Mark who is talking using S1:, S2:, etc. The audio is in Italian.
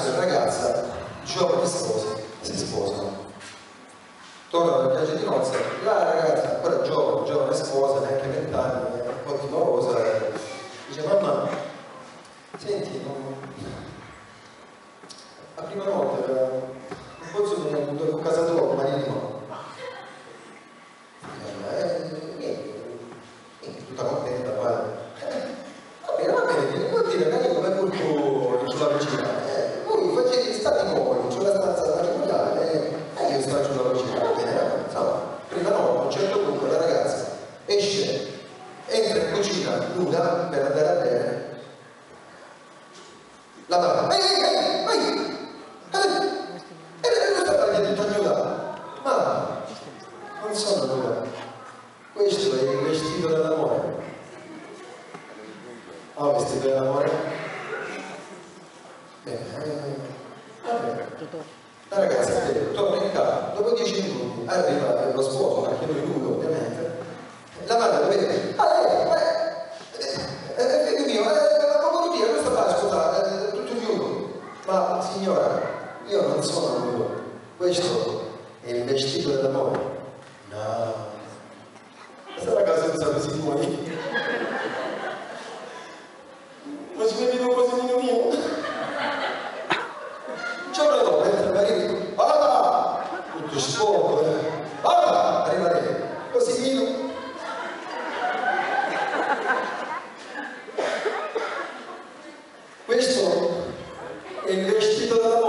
S1: ragazzo e ragazza, giovani sposi, si sposano. Tornano dal viaggio di nozze, la ragazza ancora giovane sposa, neanche 20 anni, un po' timorosa, dice: mamma, senti, la prima notte non posso venire a casa tua, marito? Niente, tutta contenta, padre. Va bene, vuol dire che io come culto sulla vicina, voi state voi, sulla stanza matrimoniale, e io sto sulla vicina, va bene, insomma, prima notte, a un certo punto la ragazza esce, entra in cucina nuda per andare a bere, la mamma, vai, non sta parlando tutta nuda, mamma, non sono nuda, questo è il vestito dell'amore. Oh, vestito dell'amore? La ragazza torna in casa, dopo 10 minuti arriva lo sposo, anche lui nudo ovviamente, la madre vede, figlio mio, la volutia, questo qua, scusa, tutto nudo. Ma signora, io non sono nudo, questo è il vestito dell'amore. No, questa è la casa di San Simone. Ma ci vedi un cosino mio? Un giorno dopo entra il marito, guarda, tutto sporco, guarda, arriva lei, cosino. Questo è il vestito della